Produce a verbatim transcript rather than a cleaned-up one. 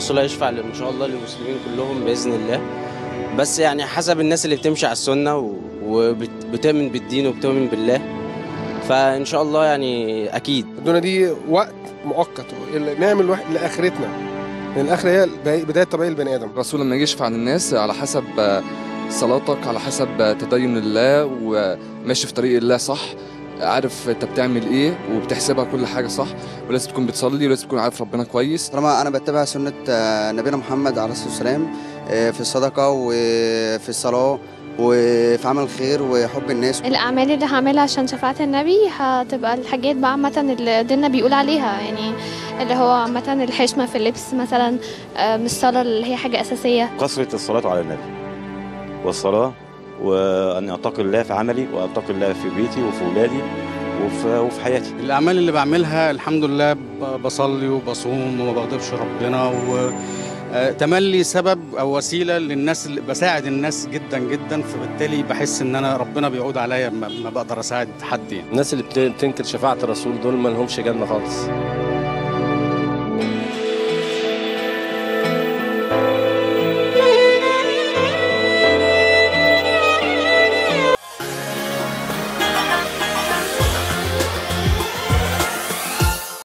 الرسول هيشفع ان شاء الله للمسلمين كلهم باذن الله. بس يعني حسب الناس اللي بتمشي على السنه وبتؤمن بالدين وبتؤمن بالله، فان شاء الله يعني اكيد. الدنيا دي وقت مؤقت نعمل واحد لاخرتنا، لان الاخره هي بدايه طبيعي البني ادم. الرسول لما يجي يشفع عن الناس على حسب صلاتك، على حسب تدين الله وماشي في طريق الله صح، عارف انت بتعمل ايه وبتحسبها كل حاجه صح، ولازم تكون بتصلي ولازم تكون عارف ربنا كويس. طالما انا بتبع سنه نبينا محمد عليه الصلاه والسلام في الصدقه وفي الصلاه وفي عمل الخير وحب الناس. الاعمال اللي هعملها عشان شفاعه النبي هتبقى الحاجات بقى عامه اللي ديننا بيقول عليها، يعني اللي هو عامه الحشمه في اللبس مثلا، مش الصلاه اللي هي حاجه اساسيه. كثره الصلاه على النبي والصلاه، وأن أتقي الله في عملي وأتقي الله في بيتي وفي أولادي وفي, وفي حياتي. الأعمال اللي بعملها الحمد لله بصلي وبصوم وما بغضبش ربنا، وتملي سبب أو وسيلة للناس، اللي بساعد الناس جدا جدا، فبالتالي بحس إن أنا ربنا بيعود عليا ما بقدر أساعد حد يعني. الناس اللي بتنكر شفاعة الرسول دول ما لهمش جنة خالص.